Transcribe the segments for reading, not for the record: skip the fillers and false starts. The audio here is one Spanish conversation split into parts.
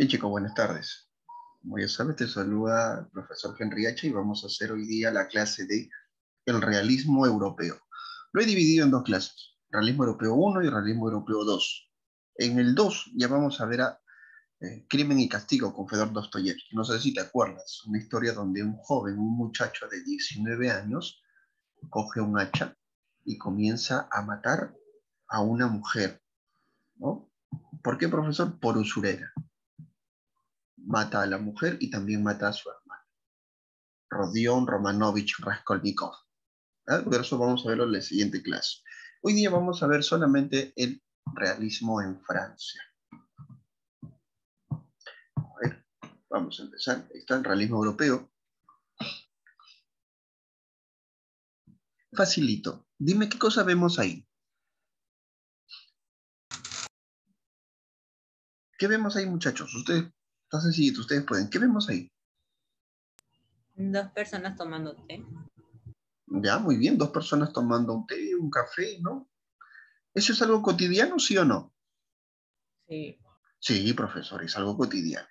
Bien, chicos, buenas tardes. Como ya sabes, te saluda el profesor Henry H. y vamos a hacer hoy día la clase de el realismo europeo. Lo he dividido en dos clases, realismo europeo uno y realismo europeo 2. En el 2 ya vamos a ver a Crimen y Castigo con Fedor Dostoyevsky. No sé si te acuerdas, una historia donde un joven, un muchacho de 19 años, coge un hacha y comienza a matar a una mujer, ¿no? ¿Por qué, profesor? Por usurera. Mata a la mujer y también mata a su hermano. Rodion Romanovich Raskolnikov. ¿Ah? Pero eso vamos a verlo en la siguiente clase. Hoy día vamos a ver solamente el realismo en Francia. A ver, vamos a empezar. Ahí está el realismo europeo. Facilito. Dime qué cosa vemos ahí. ¿Qué vemos ahí, muchachos? Ustedes, está sencillito, ustedes pueden. ¿Qué vemos ahí? Dos personas tomando té. Ya, muy bien, dos personas tomando un té, un café, ¿no? ¿Eso es algo cotidiano, sí o no? Sí. Sí, profesor, es algo cotidiano.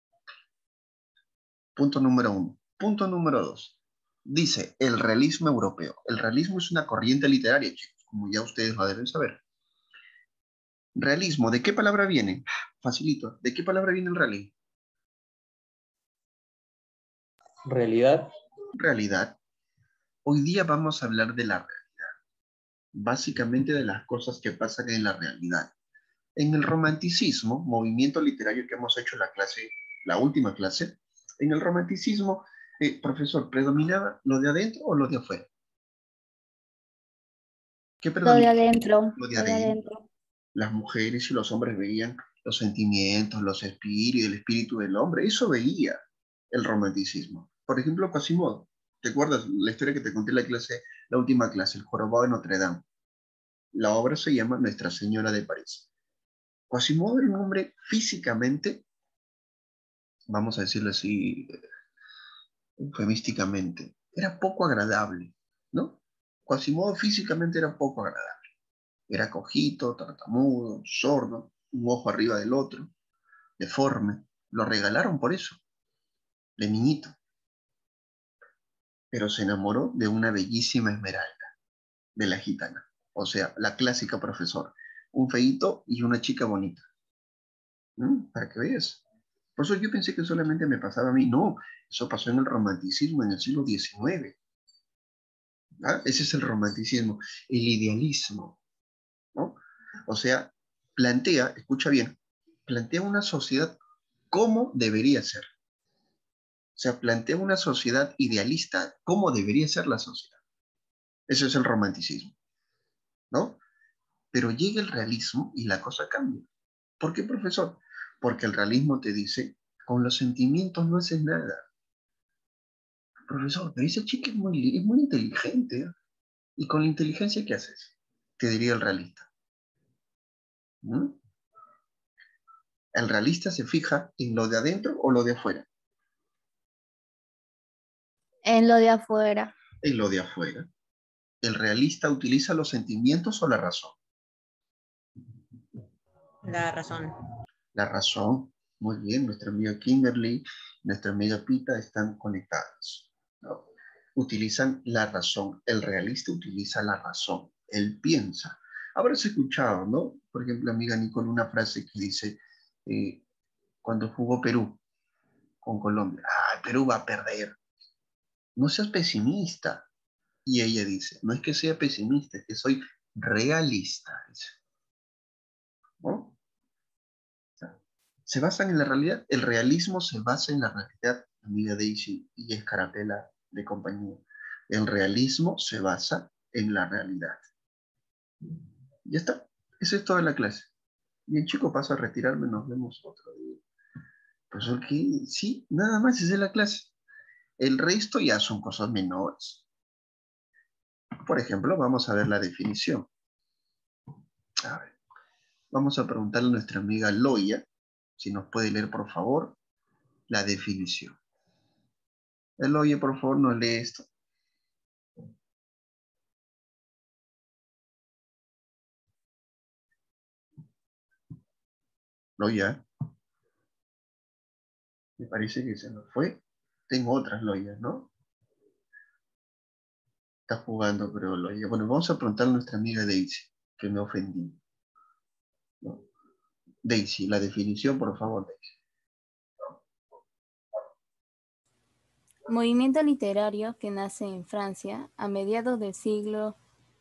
Punto número uno. Punto número dos. Dice el realismo europeo. El realismo es una corriente literaria, chicos, como ya ustedes lo deben saber. Realismo, ¿de qué palabra viene? Facilito. ¿De qué palabra viene el realismo? Realidad. Realidad. Hoy día vamos a hablar de la realidad. Básicamente de las cosas que pasan en la realidad. En el romanticismo, movimiento literario que hemos hecho en la clase, la última clase, en el romanticismo, profesor, ¿predominaba lo de adentro o lo de afuera? ¿Qué Lo de predominaba? adentro, Lo de lo de adentro. adentro. Las mujeres y los hombres veían los sentimientos, los espíritus, el espíritu del hombre. Eso veía el romanticismo. Por ejemplo, Quasimodo. ¿Te acuerdas la historia que te conté en la clase, la última clase, el jorobado de Notre Dame? La obra se llama Nuestra Señora de París. Quasimodo era un hombre físicamente, vamos a decirlo así, eufemísticamente, era poco agradable, ¿no? Quasimodo físicamente era poco agradable. Era cojito, tartamudo, sordo, un ojo arriba del otro, deforme. Lo regalaron por eso, de niñito. Pero se enamoró de una bellísima Esmeralda, de la gitana. O sea, la clásica profesora. Un feíto y una chica bonita. Para que veas. Por eso yo pensé que solamente me pasaba a mí. No, eso pasó en el romanticismo en el siglo XIX. ¿Ah? Ese es el romanticismo, el idealismo, ¿no? O sea, plantea, escucha bien, plantea una sociedad como debería ser. O sea, plantea una sociedad idealista, cómo debería ser la sociedad. Eso es el romanticismo, ¿no? Pero llega el realismo y la cosa cambia. ¿Por qué, profesor? Porque el realismo te dice, con los sentimientos no haces nada. Profesor, pero esa chica es muy inteligente, ¿eh? ¿Y con la inteligencia qué haces? Te diría el realista. ¿Mm? El realista se fija en lo de adentro o lo de afuera. En lo de afuera. En lo de afuera. El realista utiliza los sentimientos o la razón. La razón. La razón. Muy bien, nuestra amiga Kimberly, nuestra amiga Pita están conectadas, ¿no? Utilizan la razón. El realista utiliza la razón. Él piensa. Habrás escuchado, ¿no? Por ejemplo, amiga Nicole, una frase que dice, eh, cuando jugó Perú con Colombia, ah, Perú va a perder. No seas pesimista. Y ella dice, no es que sea pesimista, es que soy realista. Dice, ¿no? Se basan en la realidad. El realismo se basa en la realidad, amiga Daisy y Escarapela de compañía. El realismo se basa en la realidad. Ya está. Eso es toda la clase. Bien, chico, paso a retirarme. Nos vemos otro día. Profesor, ¿qué? Sí, nada más esa es la clase. El resto ya son cosas menores. Por ejemplo, vamos a ver la definición. A ver, vamos a preguntarle a nuestra amiga Loya si nos puede leer, por favor, la definición. Loya, por favor, nos lee esto. Loya. Me parece que se nos fue. Tengo otras loyas, ¿no? Está jugando, pero loya. Bueno, vamos a preguntar a nuestra amiga Daisy, que me ofendí, ¿no? Daisy, la definición, por favor, Daisy. Movimiento literario que nace en Francia a mediados del siglo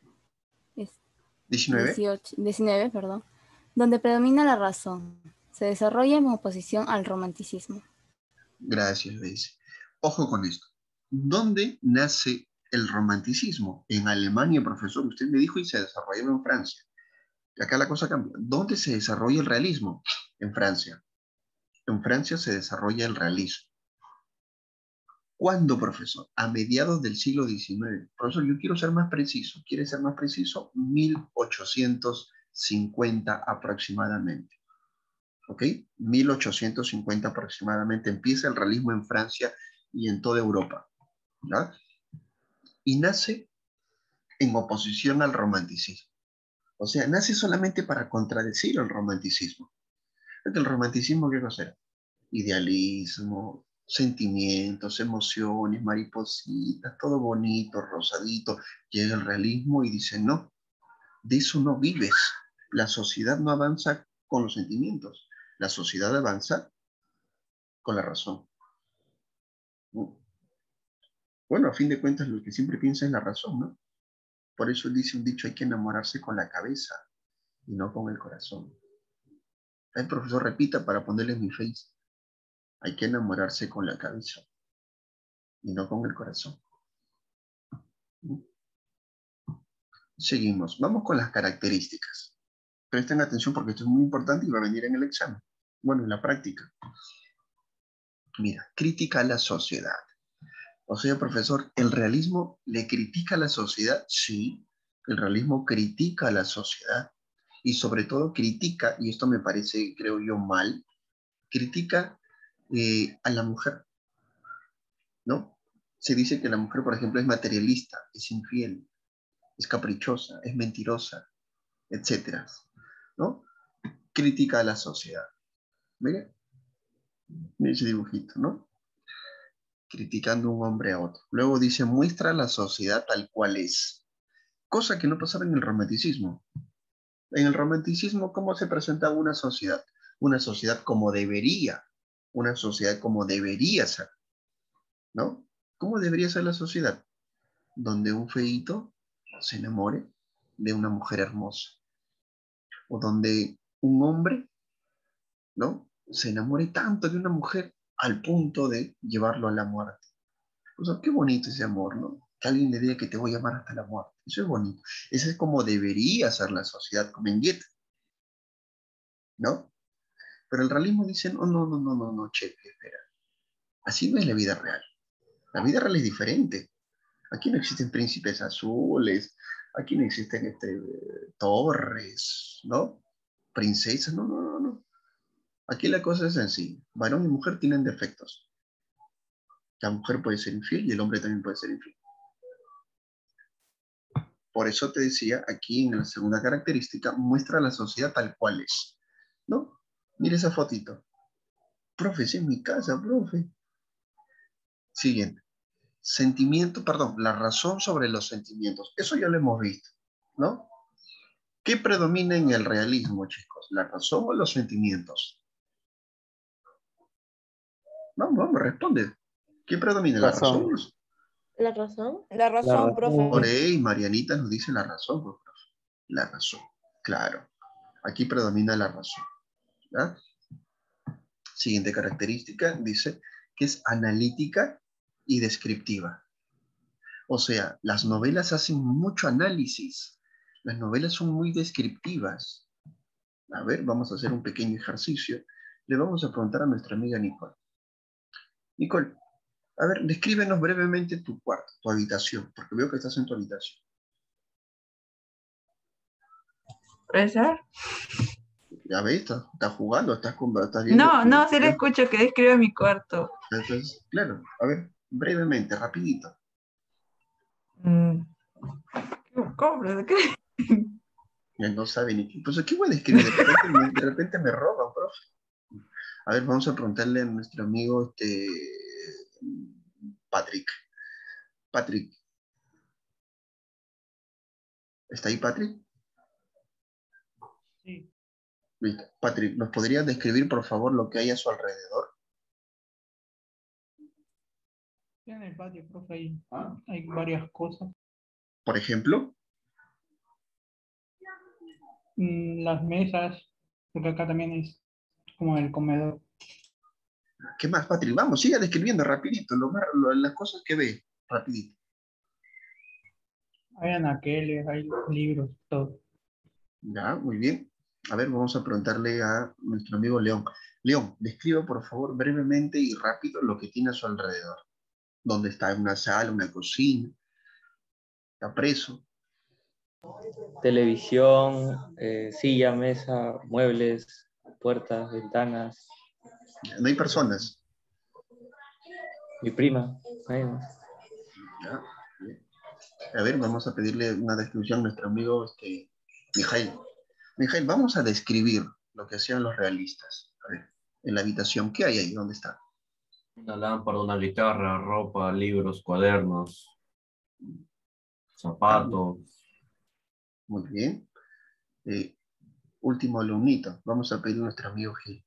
¿19? XIX, donde predomina la razón. Se desarrolla en oposición al romanticismo. Gracias, Daisy. Ojo con esto. ¿Dónde nace el romanticismo? En Alemania, profesor, usted me dijo, y se desarrolló en Francia. Y acá la cosa cambia. ¿Dónde se desarrolla el realismo? En Francia. En Francia se desarrolla el realismo. ¿Cuándo, profesor? A mediados del siglo XIX. Profesor, yo quiero ser más preciso. ¿Quiere ser más preciso? 1850 aproximadamente. ¿Ok? 1850 aproximadamente empieza el realismo en Francia y en toda Europa. ¿Ya? Y nace en oposición al romanticismo. O sea, nace solamente para contradecir el romanticismo. Porque el romanticismo, ¿qué cosa era? Idealismo, sentimientos, emociones, maripositas, todo bonito, rosadito. Llega el realismo y dice, no, de eso no vives. La sociedad no avanza con los sentimientos. La sociedad avanza con la razón. Bueno, a fin de cuentas, lo que siempre piensa es la razón, ¿no? Por eso dice un dicho, hay que enamorarse con la cabeza y no con el corazón. El profesor repita para ponerle en mi face. Hay que enamorarse con la cabeza y no con el corazón. Seguimos. Vamos con las características. Presten atención porque esto es muy importante y va a venir en el examen. Bueno, en la práctica. Mira, crítica a la sociedad. O sea, profesor, ¿el realismo le critica a la sociedad? Sí, el realismo critica a la sociedad y sobre todo critica, y esto me parece, creo yo, mal, critica a la mujer, ¿no? Se dice que la mujer, por ejemplo, es materialista, es infiel, es caprichosa, es mentirosa, etcétera, ¿no? Critica a la sociedad. Mire ese dibujito, ¿no? Criticando un hombre a otro. Luego dice, muestra la sociedad tal cual es. Cosa que no pasaba en el romanticismo. En el romanticismo, ¿cómo se presentaba una sociedad? Una sociedad como debería. Una sociedad como debería ser. ¿No? ¿Cómo debería ser la sociedad? Donde un feíto se enamore de una mujer hermosa. O donde un hombre, ¿no? Se enamore tanto de una mujer al punto de llevarlo a la muerte. O sea, qué bonito ese amor, ¿no? Que alguien le diga que te voy a amar hasta la muerte. Eso es bonito. Eso es como debería ser la sociedad, como en Goethe, ¿no? Pero el realismo dice, no, no, no, no, no, no, che, espera. Así no es la vida real. La vida real es diferente. Aquí no existen príncipes azules, aquí no existen torres, ¿no? Princesas, no, no, no, no. Aquí la cosa es sencilla. Varón y mujer tienen defectos. La mujer puede ser infiel y el hombre también puede ser infiel. Por eso te decía, aquí en la segunda característica, muestra la sociedad tal cual es, ¿no? Mira esa fotito. Profe, es en mi casa, profe. Siguiente. Sentimiento, perdón, la razón sobre los sentimientos. Eso ya lo hemos visto, ¿no? ¿Qué predomina en el realismo, chicos? ¿La razón o los sentimientos? Vamos, vamos, responde. ¿Qué predomina, la razón? Razón. ¿La razón? La La razón, Por profe. razón. ahí, Marianita nos dice la razón, pues, profe. La razón, claro. Aquí predomina la razón, ¿ya? Siguiente característica, dice que es analítica y descriptiva. O sea, las novelas hacen mucho análisis. Las novelas son muy descriptivas. A ver, vamos a hacer un pequeño ejercicio. Le vamos a preguntar a nuestra amiga Nicole. Nicole, a ver, descríbenos brevemente tu cuarto, tu habitación, porque veo que estás en tu habitación. ¿Profesor? Ya ves, estás jugando, estás viendo No, no, sí le televisión. escucho que describe mi cuarto. Entonces, claro, a ver, brevemente, rapidito. Mm, ¿Cómo, profesor? ¿Qué? Ya no sabe ni qué. Pues, ¿qué voy a describir? De repente me roban, profe. A ver, vamos a preguntarle a nuestro amigo Patrick. Patrick. ¿Está ahí, Patrick? Sí. Listo. Patrick, ¿nos podrías describir, por favor, lo que hay a su alrededor? En el patio, profe, hay varias cosas. Por ejemplo, Las mesas, porque acá también es como el comedor. ¿qué más, Patrick? Vamos, siga describiendo rapidito las cosas que ve, rapidito. Hay anaqueles, hay libros, todo. Ya, muy bien. A ver, vamos a preguntarle a nuestro amigo León. León, describa, por favor, brevemente y rápido lo que tiene a su alrededor. ¿Dónde está? ¿Una sala, una cocina? ¿Está preso? Televisión, silla, mesa, muebles, puertas, ventanas. No hay personas. Mi prima, ahí más. Ya, bien. A ver, vamos a pedirle una descripción a nuestro amigo Mijail. Mijail, vamos a describir lo que hacían los realistas. A ver, en la habitación, ¿qué hay ahí? ¿Dónde está? Una lámpara, una guitarra, ropa, libros, cuadernos, Ah, zapatos. muy bien. Eh, Último alumnito. Vamos a pedir a nuestro amigo Gil.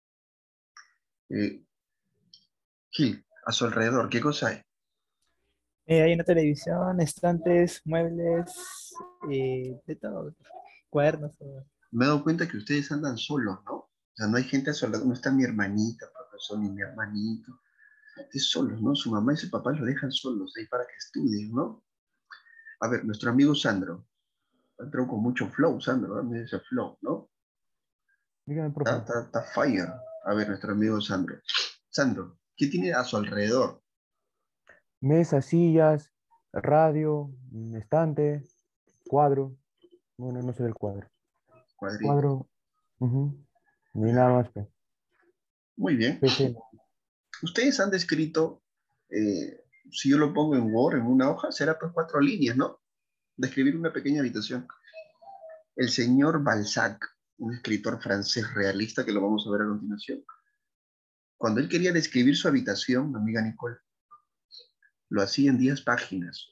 Eh, Gil, a su alrededor, ¿qué cosa hay? Hay una televisión, estantes, muebles, de todo, cuadernos, todo. Me he dado cuenta que ustedes andan solos, ¿no? O sea, no hay gente a su alrededor, no está mi hermanita, profesor, ni mi hermanito. Es solos, ¿no? Su mamá y su papá lo dejan solos ahí para que estudien, ¿no? A ver, nuestro amigo Sandro. Entró con mucho flow, Sandro, dame ese flow, ¿no? Dígame, profe. Está fire. A ver, nuestro amigo Sandro. Sandro, ¿qué tiene a su alrededor? Mesas, sillas, radio, estante, cuadro. Bueno, no sé del cuadro. Cuadrito. Cuadro. Ujú. Ni nada Ya. más, pues. Muy bien. PC. Ustedes han descrito, si yo lo pongo en Word, en una hoja, será pues 4 líneas, ¿no? Describir una pequeña habitación. El señor Balzac, un escritor francés realista que lo vamos a ver a continuación, cuando él quería describir su habitación, amiga Nicole, lo hacía en 10 páginas.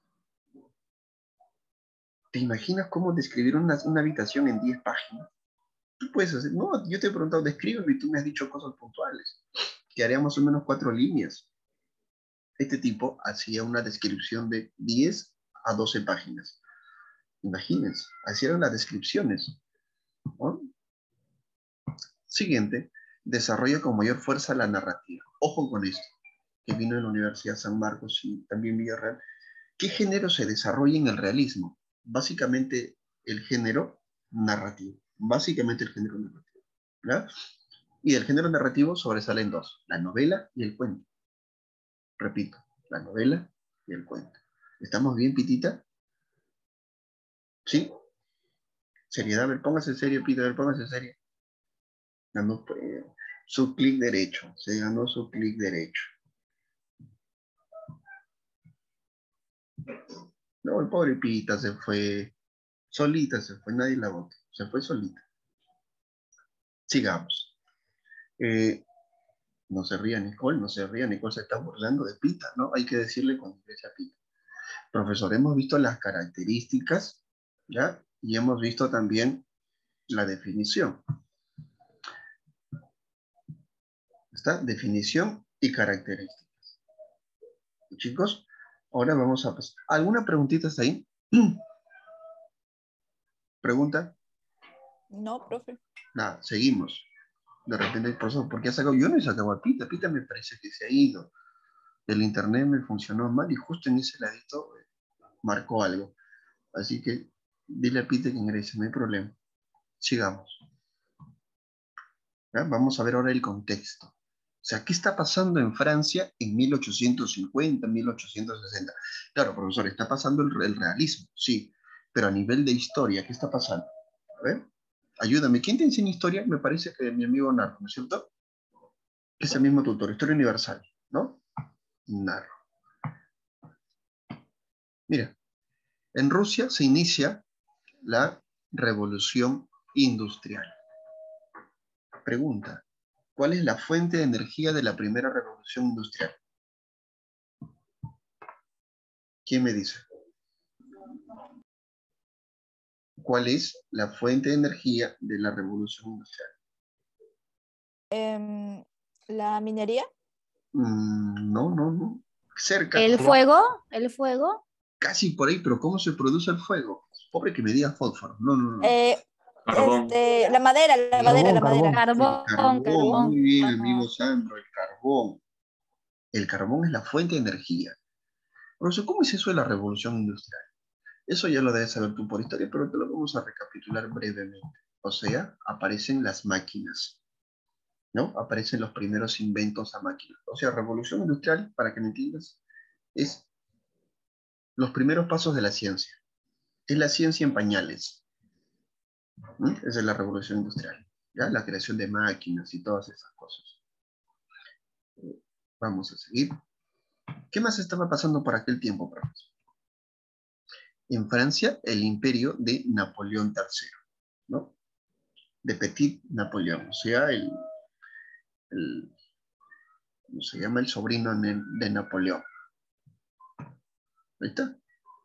¿Te imaginas cómo describir una habitación en 10 páginas? Tú puedes hacer, no, yo te he preguntado, descríbeme y tú me has dicho cosas puntuales, que haría más o menos 4 líneas. Este tipo hacía una descripción de 10 a 12 páginas. Imagínense, así eran las descripciones, ¿no? Siguiente, desarrolla con mayor fuerza la narrativa. Ojo con esto, que vino de la Universidad San Marcos y también Villarreal. ¿Qué género se desarrolla en el realismo? Básicamente el género narrativo. Básicamente el género narrativo. ¿Ya? Y del género narrativo sobresalen dos, la novela y el cuento. Repito, la novela y el cuento. ¿Estamos bien, Pitita? ¿Sí? Seriedad, a ver, póngase serio, Pita, a ver, póngase serio. Ganó su clic derecho, se ganó su clic derecho. No, el pobre Pita se fue, solita se fue, nadie la votó, se fue solita. Sigamos. No se ría Nicole, no se ría, Nicole se está burlando de Pita, ¿no? Hay que decirle cuando ingresa Pita. Profesor, hemos visto las características, ¿ya? Y hemos visto también la definición. ¿Está? Definición y características. Chicos, ahora vamos a pasar. ¿Alguna preguntita hasta ahí? ¿Pregunta? No, profe. Nada, seguimos. De repente el profesor, ¿por qué ha sacado? Yo no he sacado a Pita, Pita me parece que se ha ido. El internet me funcionó mal y justo en ese ladito marcó algo. Así que dile a Pita que ingrese, no hay problema. Sigamos. ¿Ya? Vamos a ver ahora el contexto. O sea, ¿qué está pasando en Francia en 1850, 1860? Claro, profesor, está pasando el realismo, sí, pero a nivel de historia, ¿qué está pasando? A ver, ayúdame. ¿Quién te enseña historia? Me parece que mi amigo Narro, ¿no es cierto? Es el mismo tutor, Historia Universal, ¿no? Narro. Mira, en Rusia se inicia la Revolución Industrial. Pregunta, ¿Cuál es la fuente de energía de la primera revolución industrial? ¿Quién me dice? ¿Cuál es la fuente de energía de la revolución industrial? La minería. No. Cerca. ¿El fuego? ¿El fuego? Casi por ahí, pero ¿cómo se produce el fuego? Pobre que me diga fósforo. No. Carbón. La madera, la madera. Carbón. Muy bien, Ajá. amigo Sandro, el carbón. El carbón es la fuente de energía. Profesor, ¿cómo es eso de la revolución industrial? Eso ya lo debes saber tú por historia, pero te lo vamos a recapitular brevemente. O sea, aparecen las máquinas, ¿no? Aparecen los primeros inventos a máquina. O sea, revolución industrial, para que me entiendas, es los primeros pasos de la ciencia. Es la ciencia en pañales. Esa es la revolución industrial. ¿Ya? La creación de máquinas y todas esas cosas. Vamos a seguir. ¿Qué más estaba pasando por aquel tiempo, profesor? En Francia, el imperio de Napoleón III, ¿no? De Petit Napoleón, o sea, ¿cómo se llama? El sobrino de Napoleón. Ahí está.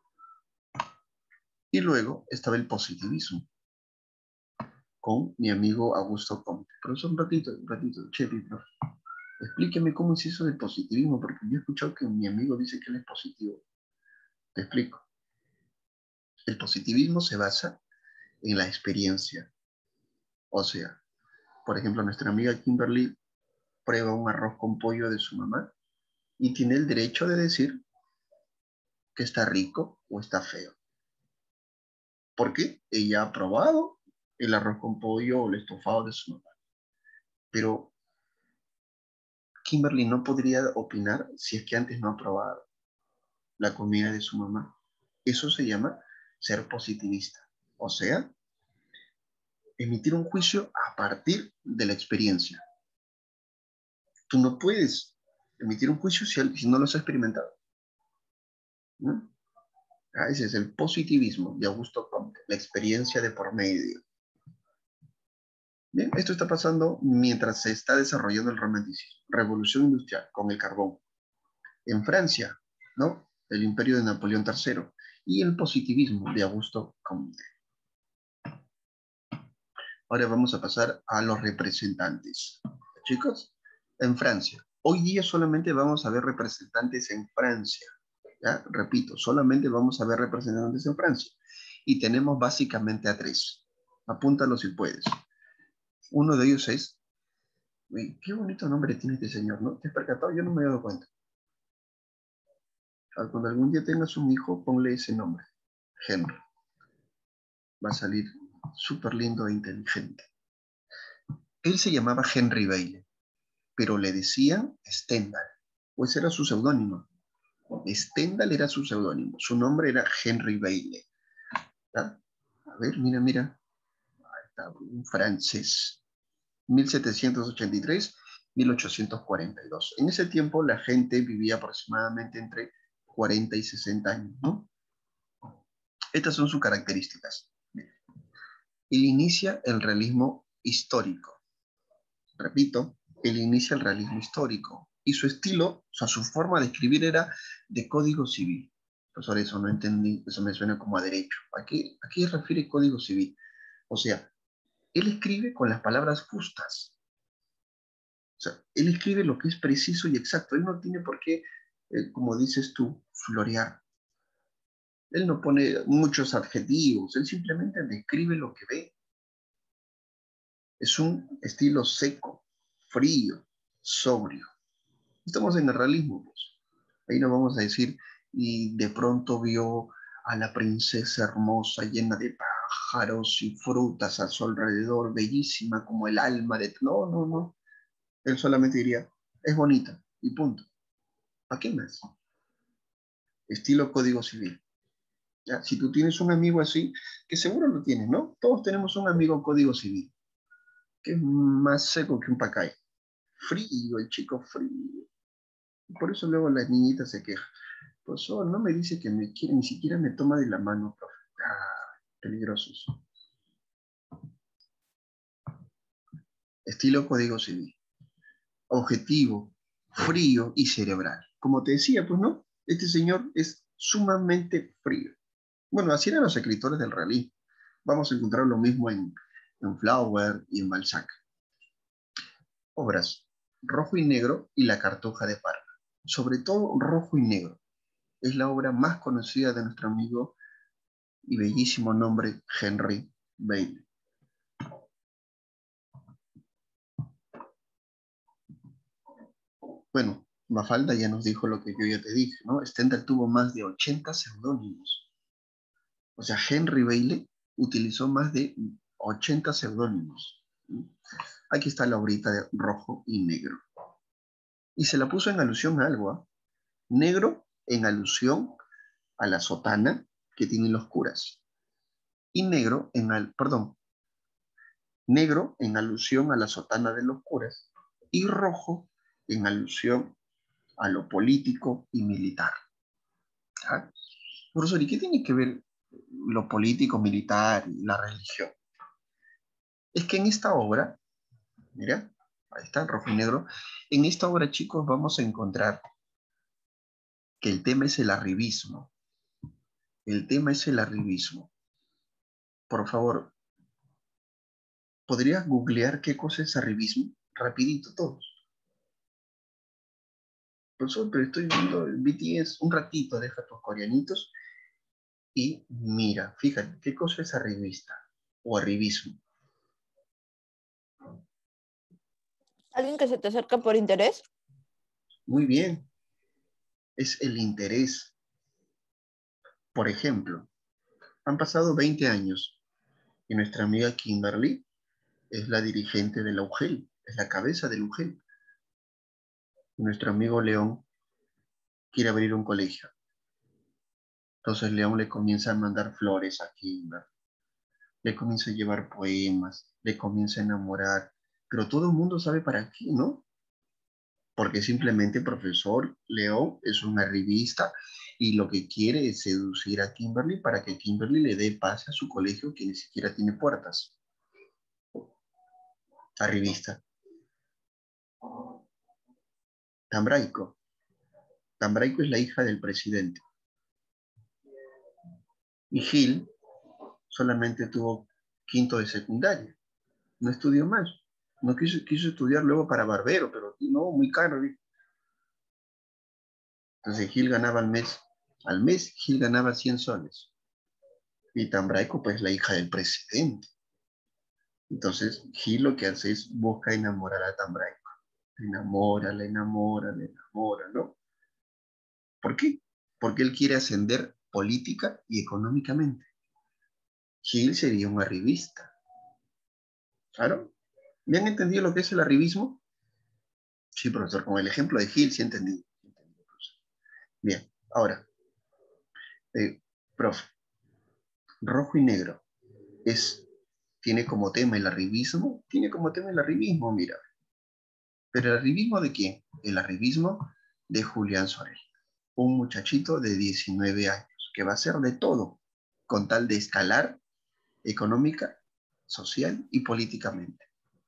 Y luego estaba el positivismo, con mi amigo Augusto Comte. Profesor, un ratito, Chepi, profe. Explíqueme cómo es eso del positivismo, porque yo he escuchado que mi amigo dice que él es positivo. Te explico. El positivismo se basa en la experiencia. O sea, por ejemplo, nuestra amiga Kimberly prueba un arroz con pollo de su mamá y tiene el derecho de decir que está rico o está feo. ¿Por qué? Ella ha probado el arroz con pollo o el estofado de su mamá. Pero Kimberly no podría opinar si es que antes no ha probado la comida de su mamá. Eso se llama ser positivista. O sea, emitir un juicio a partir de la experiencia. Tú no puedes emitir un juicio si no lo has experimentado. ¿No? Ese es el positivismo de Augusto Comte, la experiencia de por medio. Bien, esto está pasando mientras se está desarrollando el romanticismo, revolución industrial con el carbón. En Francia, ¿no? El imperio de Napoleón III y el positivismo de Augusto Comte. Ahora vamos a pasar a los representantes. Chicos, en Francia. Hoy día solamente vamos a ver representantes en Francia. ¿Ya? Repito, solamente vamos a ver representantes en Francia. Y tenemos básicamente a 3. Apúntalo si puedes. Uno de ellos es... Uy, qué bonito nombre tiene este señor, ¿no? ¿Te has percatado? Yo no me he dado cuenta. Cuando algún día tengas un hijo, ponle ese nombre. Henry. Va a salir súper lindo e inteligente. Él se llamaba Henry Bailey, pero le decían Stendhal, pues era su seudónimo. Stendhal era su seudónimo, su nombre era Henry Bailey. ¿Ya? A ver, mira. Ahí está, un francés. 1783-1842. En ese tiempo la gente vivía aproximadamente entre 40 y 60 años, ¿no? Estas son sus características. Él inicia el realismo histórico. Repito, él inicia el realismo histórico. Y su estilo, o sea, su forma de escribir era de código civil. Profesor, eso no entendí, eso me suena como a derecho. ¿A qué refiere código civil? O sea, él escribe con las palabras justas. O sea, él escribe lo que es preciso y exacto. Él no tiene por qué, como dices tú, florear. Él no pone muchos adjetivos. Él simplemente describe lo que ve. Es un estilo seco, frío, sobrio. Estamos en el realismo, pues. Ahí no vamos a decir, y de pronto vio a la princesa hermosa, llena de pájaros y frutas a su alrededor, bellísima como el alma de... No. Él solamente diría, es bonita, y punto. ¿Para qué más? Estilo código civil. ¿Ya? Si tú tienes un amigo así, que seguro lo tienes, ¿no? Todos tenemos un amigo código civil, que es más seco que un pacay. Frío, el chico frío. Por eso luego las niñitas se quejan. Profesor, no me dice que me quiere, ni siquiera me toma de la mano, profe. Peligrosos. Estilo código civil. objetivo, frío y cerebral. Como te decía, pues no, este señor es sumamente frío. Bueno, así eran los escritores del realismo. Vamos a encontrar lo mismo en Flaubert y en Balzac. Obras Rojo y Negro y La Cartuja de Parma. Sobre todo Rojo y Negro. Es la obra más conocida de nuestro amigo y bellísimo nombre Henry Bailey. Bueno, Mafalda ya nos dijo lo que yo ya te dije, ¿no? Stendhal tuvo más de 80 seudónimos. O sea, Henry Bailey utilizó más de 80 seudónimos. Aquí está la obrita de Rojo y Negro. Y se la puso en alusión a algo, ¿eh? Negro en alusión a la sotana que tienen los curas. Y negro negro en alusión a la sotana de los curas. Y rojo en alusión a lo político y militar. ¿Ah? Profesor, ¿y qué tiene que ver lo político, militar y la religión? Es que en esta obra, mira, ahí está, Rojo y Negro, en esta obra, chicos, vamos a encontrar que el tema es el arribismo. El tema es el arribismo. Por favor, ¿podrías googlear qué cosa es arribismo? Rapidito todos. Profesor, pero estoy viendo el BTS un ratito, deja tus coreanitos y mira, fíjate, ¿qué cosa es arribista o arribismo? ¿Alguien que se te acerca por interés? Muy bien, es el interés. Por ejemplo, han pasado 20 años y nuestra amiga Kimberly es la dirigente de la UGEL, es la cabeza de la UGEL. Nuestro amigo León quiere abrir un colegio. Entonces León le comienza a mandar flores a Kimberly, le comienza a llevar poemas, le comienza a enamorar, pero todo el mundo sabe para qué, ¿no? Porque simplemente profesor León es una revista y lo que quiere es seducir a Kimberly para que Kimberly le dé pase a su colegio que ni siquiera tiene puertas. La revista. Tambraico. Tambraico es la hija del presidente. Y Gil solamente tuvo quinto de secundaria. No estudió más. No quiso estudiar luego para barbero, pero no, muy caro. Entonces Gil ganaba al mes Gil ganaba 100 soles. Y Tambraico, pues la hija del presidente. Entonces Gil lo que hace es busca enamorar a Tambraico. La enamora, ¿no? ¿Por qué? Porque él quiere ascender política y económicamente. Gil sería un arribista. ¿Claro? ¿Me han entendido lo que es el arribismo? Sí, profesor, con el ejemplo de Gil, sí entendí. Bien, ahora, profe, Rojo y Negro tiene como tema el arribismo, mira. ¿Pero el arribismo de quién? El arribismo de Julián Sorel, un muchachito de 19 años, que va a hacer de todo con tal de escalar económica, social y políticamente.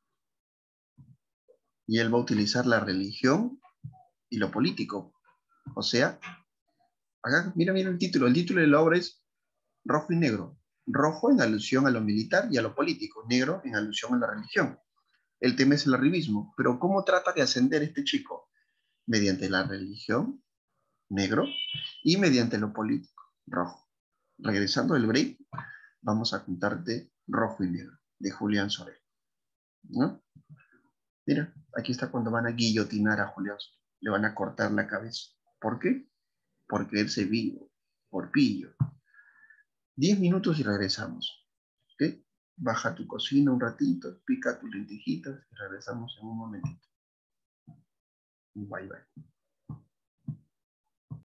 Y él va a utilizar la religión y lo político. O sea, acá, mira el título de la obra es Rojo y Negro. Rojo en alusión a lo militar y a lo político, negro en alusión a la religión. El tema es el arribismo, pero ¿cómo trata de ascender este chico? Mediante la religión, negro, y mediante lo político, rojo. Regresando del break, vamos a contarte Rojo y Negro, de Julián Sorel. ¿No? Mira, aquí está cuando van a guillotinar a Julián Sorel. Le van a cortar la cabeza. ¿Por qué? Porque él se vivo, por pillo. 10 minutos y regresamos. ¿Ok? Baja tu cocina un ratito, pica tus lentejitas y regresamos en un momentito. Bye, bye.